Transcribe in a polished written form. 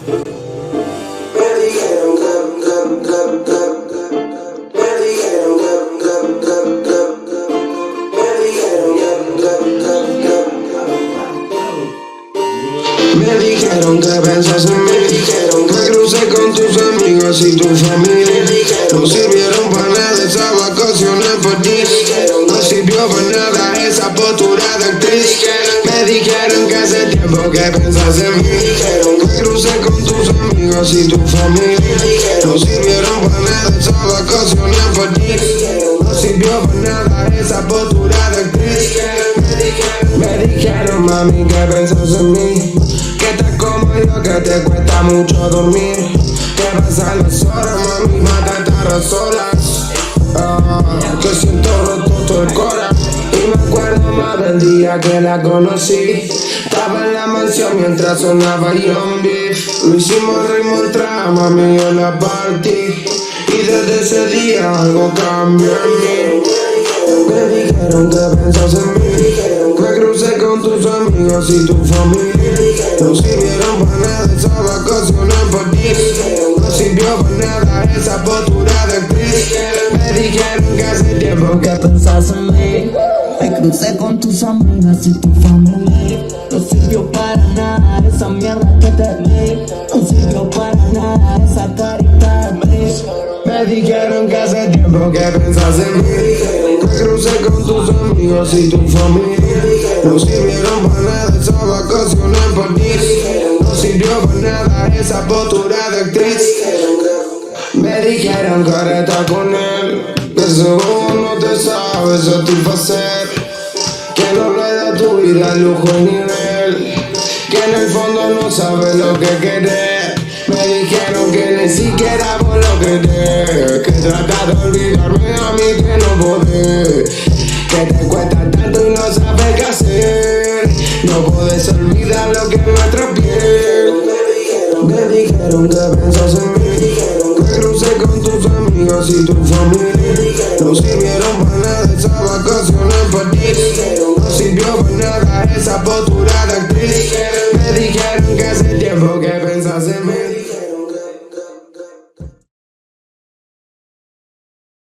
Me dijeron que pensas en mí, me crucé con tus amigos y tu familia. No sirvieron para nada esas vacaciones por ti, no sirvió para nada esa postura de actriz. Me dijeron que hace tiempo que pensas en mí, me crucé con tus amigos y tu familia. No sirvieron para nada esas vacaciones por ti, no sirvió para nada esa postura de actriz. Me dijeron mami que pensas en mí, que estás como yo, que te cuesta mucho dormir, que pasan las horas, mami, mata estar solas, que siento roto todo el cora. Y me acuerdo más del día que la conocí, estaba en la mansión mientras sonaba Young Beef. Lo hicimos ritmo el trama, mami, yo la partí, y desde ese día algo cambió en mí. Me dijeron que pensas en mí, me crucé con tus amigos y tu familia. No sirvieron para nada esas vacaciones por ti, no sirvió para nada esa postura de actriz. Me dijeron que hace tiempo que pensas en mí, me crucé con tus amigas y tu familia. No sirvió para nada esa mierda que te di, no sirvió para nada esa carita de mí. Me dijeron que hace tiempo que pensas en mí, me crucé con tus amigos y tu familia. No sirvieron para nada esas vacaciones por ti, no sirvió para nada esa postura de actriz. Me dijeron que ahora estás con él, que según no te sabes satisfacer, que no le da tu vida lujo y nivel, que en el fondo no sabes lo que querés. Me dijeron que ni siquiera vos lo querés, que tratas de olvidarme a mí que no podés, que te cuesta tanto y no sabes qué hacer, no podés olvidar lo que me atrapié. Me dijeron que pensas en mí, me crucé con tus amigos y tu familia. No sirvieron para nada esas vacaciones por ti, no sirvió para nada esa postura de actriz.